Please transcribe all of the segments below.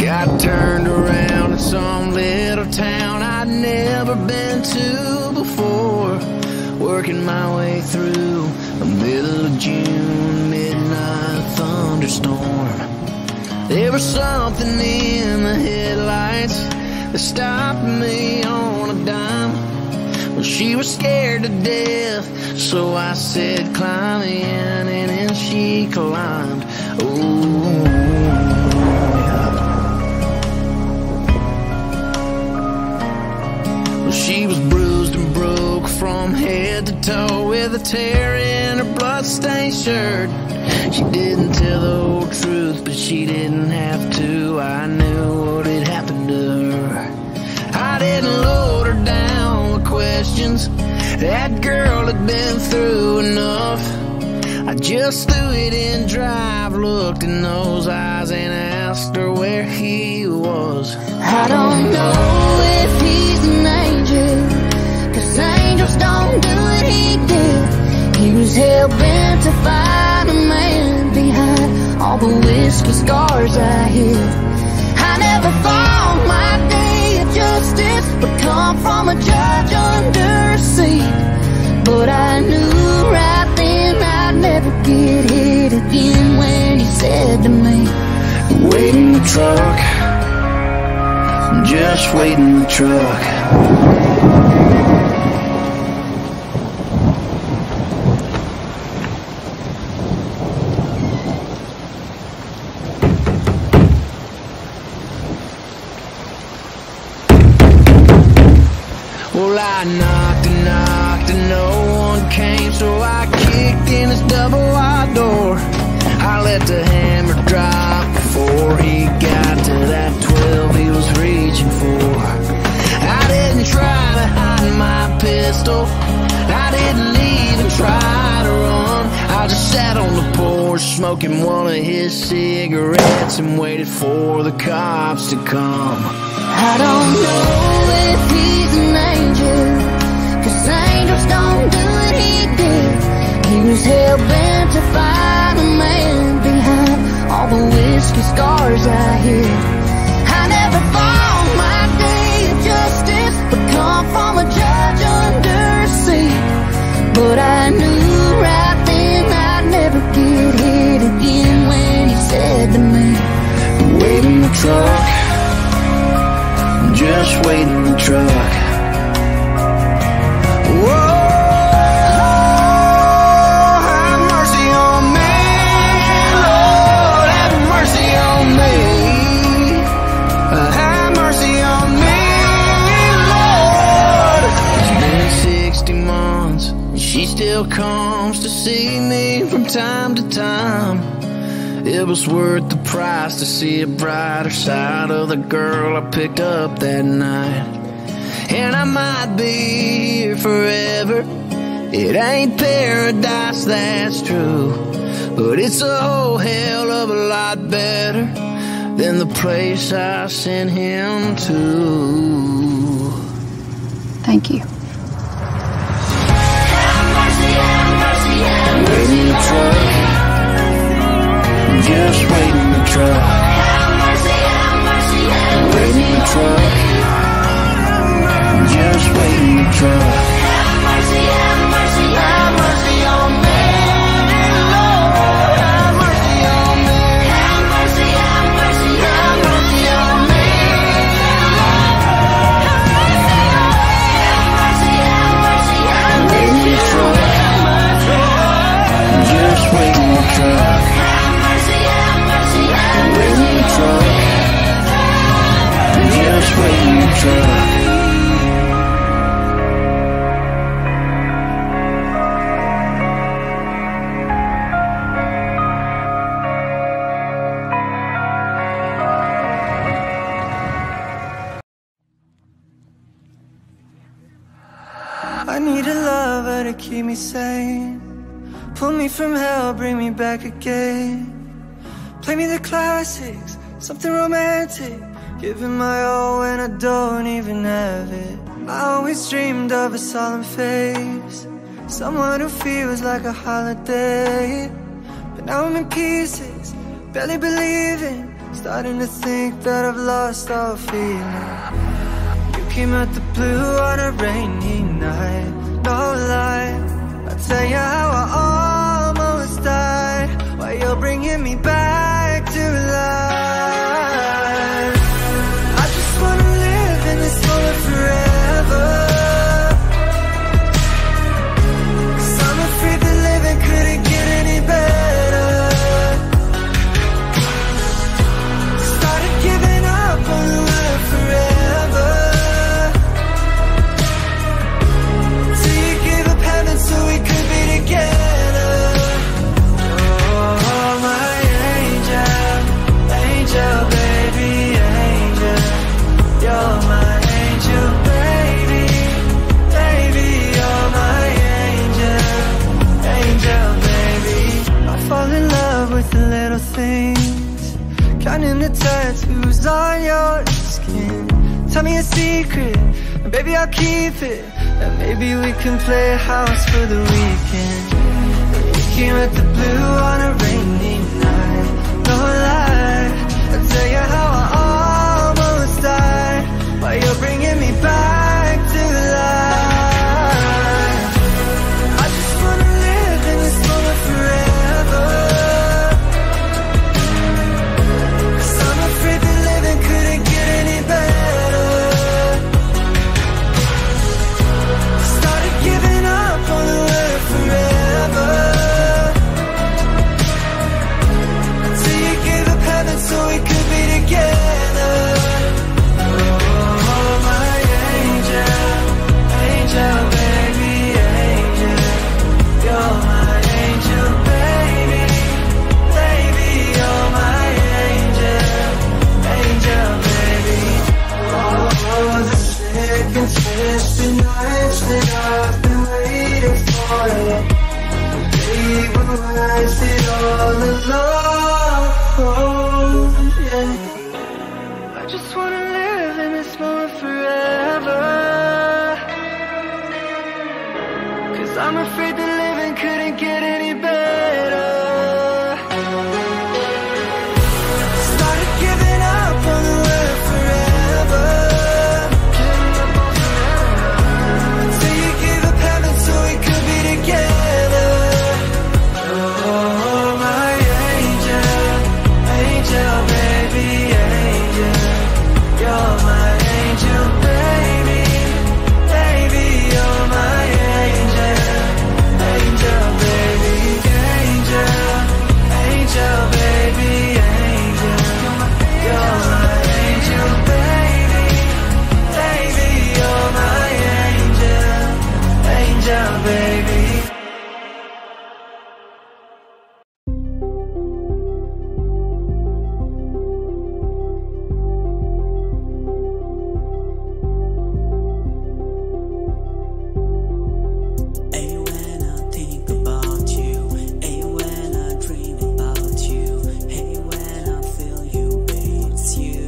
Got turned around in some little town I'd never been to before, working my way through a middle of June midnight thunderstorm. There was something in the headlights that stopped me on a dime. Well, she was scared to death, so I said, climb in, and then she climbed. Oh, she was bruised and broke from head to toe, with a tear in her bloodstained shirt. She didn't tell the whole truth, but she didn't have to. I knew what had happened to her. I didn't load her down with questions. That girl had been through enough. I just threw it in drive, looked in those eyes, and asked her where he was. I don't know if he's an angel, 'cause angels don't do what he did. He was hell-bent to find a man behind all the whiskey scars I hid. I never thought my day of justice would come from a judge under a seat, but I knew right then I'd never get hit again when he said to me, wait in the truck, just wait in the truck. Well, I knocked and knocked and no one came, so I kicked in his double wide door. I let the hammer drop before he got to that 12 he was reaching for. I didn't try to hide my pistol, I didn't even try to run. I just sat on the porch smoking one of his cigarettes and waited for the cops to come. I don't know if he's an angel, 'cause angels don't do what he did. He was hell-bent to find a man behind all the whiskey scars I hid. I never thought my day of justice would come from a judge under a seat, but I knew right then I'd never get hit again when he said to me, wait in the truck, just wait in the truck. Whoa, have mercy on me, Lord, have mercy on me. Have mercy on me, Lord. It's been 60 months, and she still comes to see me from time to time. It was worth the price to see a brighter side of the girl I picked up that night. And I might be here forever, it ain't paradise, that's true, but it's a whole hell of a lot better than the place I sent him to. Thank you. have mercy, have mercy, have mercy Wait in the truck, just wait in the truck. have mercy, have mercy, have Wait in the truck, just wait in the truck. mercy, have mercy, Have mercy on me, Lord, have mercy on me. have mercy, have mercy, have mercy on me. Have mercy, have mercy, have Wait in the truck, just wait in the truck. mercy, have mercy, have Wait in the truck, just wait in the truck. I need a lover to keep me sane, pull me from hell, bring me back again. Play me the classics, something romantic, giving my all when I don't even have it. I always dreamed of a solemn face, someone who feels like a holiday. But now I'm in pieces, barely believing starting to think that I've lost all feeling. You came out the blue on a rainy night, no lie. I'll tell you how I almost died, while you're bringing me back to life. I just wanna live in this moment forever, 'cause I'm afraid that living couldn't get any better. Started giving up on the word forever, till you gave up heaven so we could be together. Oh, my angel, angel, baby, angel. You're my angel, baby, baby. You're my angel, angel, baby. I fall in love with the little things, counting the tattoos on your skin. Tell me a secret, and baby I'll keep it, and maybe we can play house for the weekend. You came at the blue on a rainy night, no lie. I'll tell you how I almost died, while you're bringing me back to life. I just wanna live in this moment forever, 'cause I'm afraid that living couldn't get any better. Started giving up on the word forever, till you gave up heaven so we could be together. Oh, my angel, angel, baby, angel. You're my angel, baby, baby. You're my angel, angel, baby. Oh, the sick and twisted nights that I've been waiting for you, they were worth it all alone. Yeah. I just wanna live in this moment forever, 'cause I'm afraid that living couldn't get any better. Started giving up on the word forever, till you gave up heaven so we could be together. Oh, my angel, angel, baby, angel. You're my angel, baby, baby. You're my angel, angel, baby, angel, angel, baby, angel. You're my angel, baby, baby. You're my angel, angel, baby. Hey, when I think about you, hey, when I dream about you, hey, when I feel you, babe, it's you.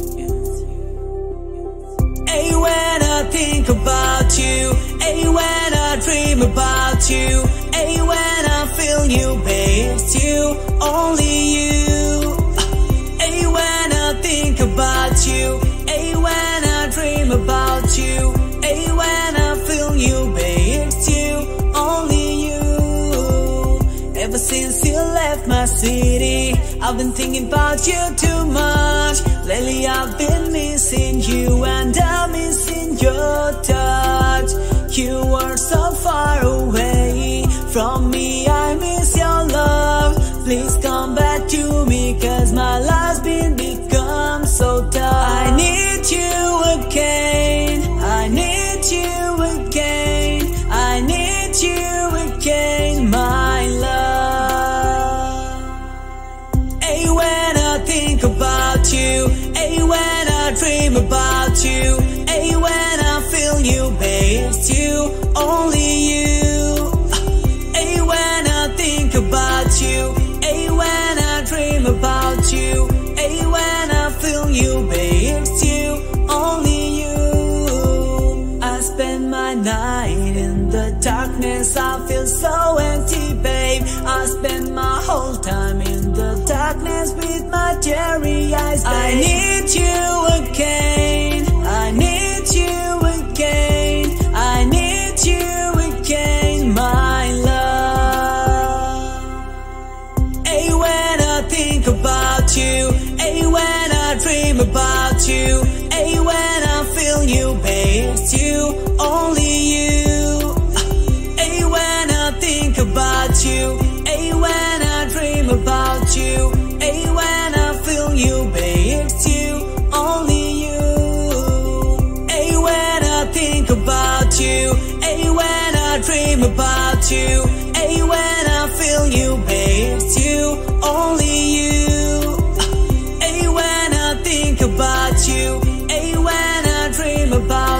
Hey, when I think about you, hey, when I dream about you, hey, when I feel you, babe, it's you, only you. Hey, when I think about you, hey, when I dream about you, hey, when I feel you, babe, it's you, only you. Ever since you left my city, I've been thinking about you too much. Lately I've been missing you, and I'm missing your touch. You were so far away from me, I miss your love. Please come back to me, 'cause my life's been become so tough. I need you again, I need you again, I need you again, my love. Hey, when I think about you, hey, when I dream about you, hey, when I feel you, babe, it's you, only you. Hey, when I think about you, hey, when I dream about you, hey, when I feel you, babe, it's you, only you. I spend my night in the darkness, I feel so empty, babe. I spend my whole time in the darkness, dance with my teary eyes, babe. I need you again, I need you again, I need you again, my love. Hey, when I think about you, hey, when I dream about you, hey, when I feel you, babe, it's you, only you. Hey, when I think about you, hey, when I dream about you, hey, when I feel you, babe, it's you, only you. Hey, when I think about you, hey, when I dream about you, hey, when I feel you, babe, it's you, only you. Hey, when I think about you, hey, when I dream about